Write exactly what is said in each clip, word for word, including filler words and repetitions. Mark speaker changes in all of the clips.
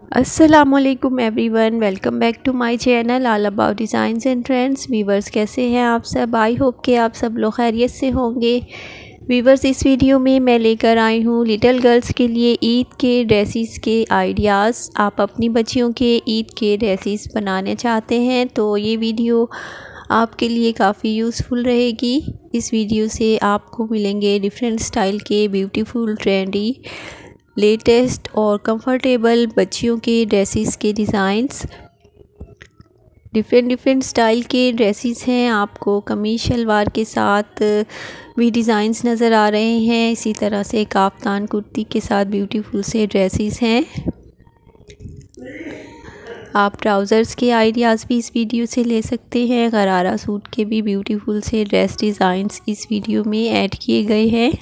Speaker 1: अस्सलामुअलैकुम everyone, welcome back to my channel all about designs and trends. Viewers, कैसे हैं आप सब? आई होप कि आप सब लोग खैरियत से होंगे। वीवर्स, इस वीडियो में मैं लेकर आई हूँ लिटिल गर्ल्स के लिए ईद के ड्रेसेस के आइडियाज़। आप अपनी बच्चियों के ईद के ड्रेसेस बनाने चाहते हैं तो ये वीडियो आपके लिए काफ़ी यूज़फुल रहेगी। इस वीडियो से आपको मिलेंगे डिफरेंट स्टाइल के ब्यूटीफुल, ट्रेंडी, लेटेस्ट और कंफर्टेबल बच्चियों के ड्रेसेस के डिज़ाइंस। डिफरेंट डिफरेंट स्टाइल के ड्रेसेस हैं। आपको कमीज शलवार के साथ भी डिज़ाइंस नज़र आ रहे हैं। इसी तरह से काफ्तान कुर्ती के साथ ब्यूटीफुल से ड्रेसेस हैं। आप ट्राउज़र्स के आइडियाज़ भी इस वीडियो से ले सकते हैं। गरारा सूट के भी ब्यूटीफुल से ड्रेस डिज़ाइंस इस वीडियो में ऐड किए गए हैं।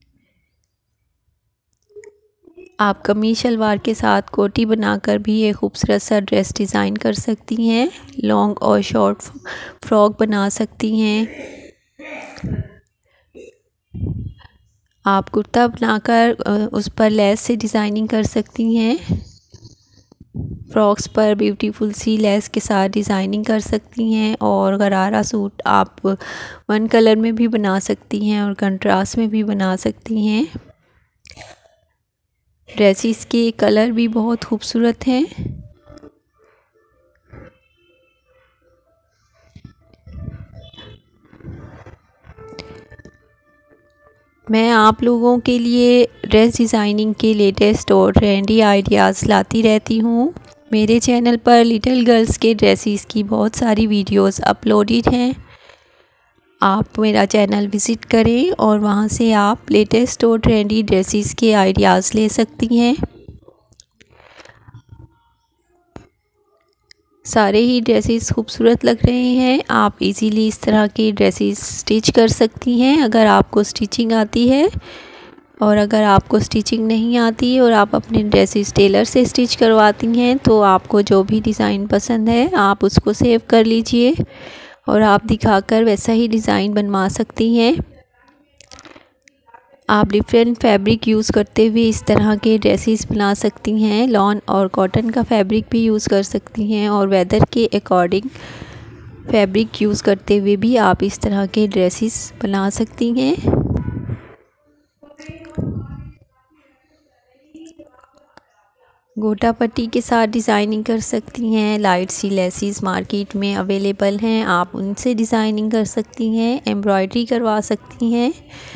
Speaker 1: आप कमीज शलवार के साथ कोटी बनाकर भी एक खूबसूरत सा ड्रेस डिज़ाइन कर सकती हैं। लॉन्ग और शॉर्ट फ्रॉक बना सकती हैं। आप कुर्ता बनाकर उस पर लेस से डिज़ाइनिंग कर सकती हैं। फ्रॉक्स पर ब्यूटीफुल सी लेस के साथ डिज़ाइनिंग कर सकती हैं। और गरारा सूट आप वन कलर में भी बना सकती हैं और कंट्रास्ट में भी बना सकती हैं। ड्रेसेस के कलर भी बहुत खूबसूरत हैं। मैं आप लोगों के लिए ड्रेस डिज़ाइनिंग के लेटेस्ट और ट्रेंडी आइडियाज़ लाती रहती हूँ। मेरे चैनल पर लिटिल गर्ल्स के ड्रेसेस की बहुत सारी वीडियोस अपलोडेड हैं। आप मेरा चैनल विज़िट करें और वहाँ से आप लेटेस्ट और ट्रेंडी ड्रेसेस के आइडियाज़ ले सकती हैं। सारे ही ड्रेसेस खूबसूरत लग रहे हैं। आप इजीली इस तरह के ड्रेसेस स्टिच कर सकती हैं अगर आपको स्टिचिंग आती है। और अगर आपको स्टिचिंग नहीं आती और आप अपने ड्रेसेस टेलर से स्टिच करवाती हैं तो आपको जो भी डिज़ाइन पसंद है आप उसको सेव कर लीजिए और आप दिखाकर वैसा ही डिज़ाइन बनवा सकती हैं। आप डिफरेंट फैब्रिक यूज़ करते हुए इस तरह के ड्रेसेस बना सकती हैं। लॉन और कॉटन का फैब्रिक भी यूज़ कर सकती हैं और वेदर के अकॉर्डिंग फैब्रिक यूज़ करते हुए भी आप इस तरह के ड्रेसेस बना सकती हैं। गोटा पट्टी के साथ डिज़ाइनिंग कर सकती हैं। लाइट सी लेसेस मार्केट में अवेलेबल हैं, आप उनसे डिज़ाइनिंग कर सकती हैं। एम्ब्रॉयडरी करवा सकती हैं।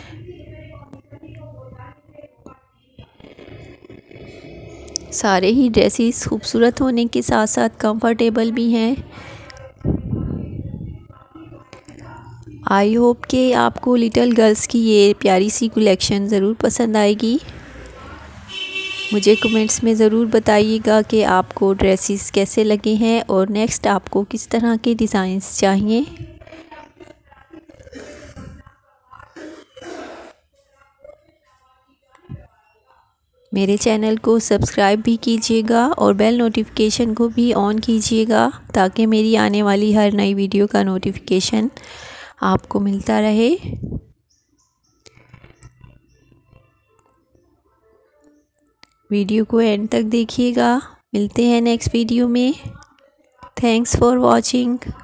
Speaker 1: सारे ही ड्रेसेस खूबसूरत होने के साथ साथ कंफर्टेबल भी हैं। आई होप कि आपको लिटिल गर्ल्स की ये प्यारी सी कलेक्शन ज़रूर पसंद आएगी। मुझे कमेंट्स में ज़रूर बताइएगा कि आपको ड्रेसेस कैसे लगे हैं और नेक्स्ट आपको किस तरह के डिज़ाइंस चाहिए। मेरे चैनल को सब्सक्राइब भी कीजिएगा और बेल नोटिफिकेशन को भी ऑन कीजिएगा ताकि मेरी आने वाली हर नई वीडियो का नोटिफिकेशन आपको मिलता रहे। वीडियो को एंड तक देखिएगा। मिलते हैं नेक्स्ट वीडियो में। Thanks for watching.